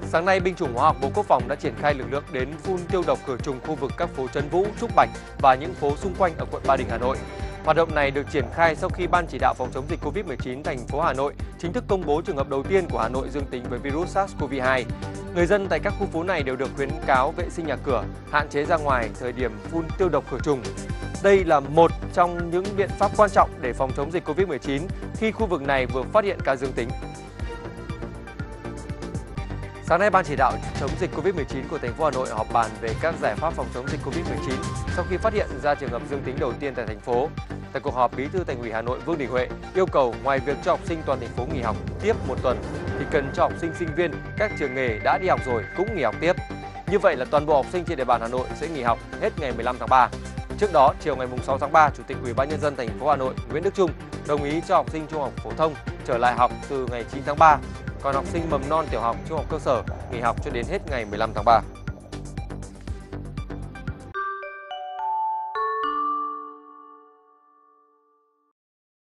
Sáng nay, binh chủng hóa học Bộ Quốc phòng đã triển khai lực lượng đến phun tiêu độc khử trùng khu vực các phố Trấn Vũ, Trúc Bạch và những phố xung quanh ở quận Ba Đình, Hà Nội. Hoạt động này được triển khai sau khi Ban chỉ đạo phòng chống dịch Covid-19 thành phố Hà Nội chính thức công bố trường hợp đầu tiên của Hà Nội dương tính với virus SARS-CoV-2. Người dân tại các khu phố này đều được khuyến cáo vệ sinh nhà cửa, hạn chế ra ngoài thời điểm phun tiêu độc khử trùng. Đây là một trong những biện pháp quan trọng để phòng chống dịch Covid-19 khi khu vực này vừa phát hiện ca dương tính. Sáng nay, Ban chỉ đạo chống dịch Covid-19 của thành phố Hà Nội họp bàn về các giải pháp phòng chống dịch Covid-19 sau khi phát hiện ra trường hợp dương tính đầu tiên tại thành phố. Tại cuộc họp, Bí thư Thành ủy Hà Nội Vương Đình Huệ yêu cầu ngoài việc cho học sinh toàn thành phố nghỉ học tiếp một tuần thì cần cho học sinh sinh viên các trường nghề đã đi học rồi cũng nghỉ học tiếp. Như vậy là toàn bộ học sinh trên địa bàn Hà Nội sẽ nghỉ học hết ngày 15 tháng 3. Trước đó, chiều ngày 6 tháng 3, Chủ tịch Ủy ban nhân dân thành phố Hà Nội Nguyễn Đức Chung đồng ý cho học sinh trung học phổ thông trở lại học từ ngày 9 tháng 3. Còn học sinh mầm non, tiểu học, trung học cơ sở nghỉ học cho đến hết ngày 15 tháng 3.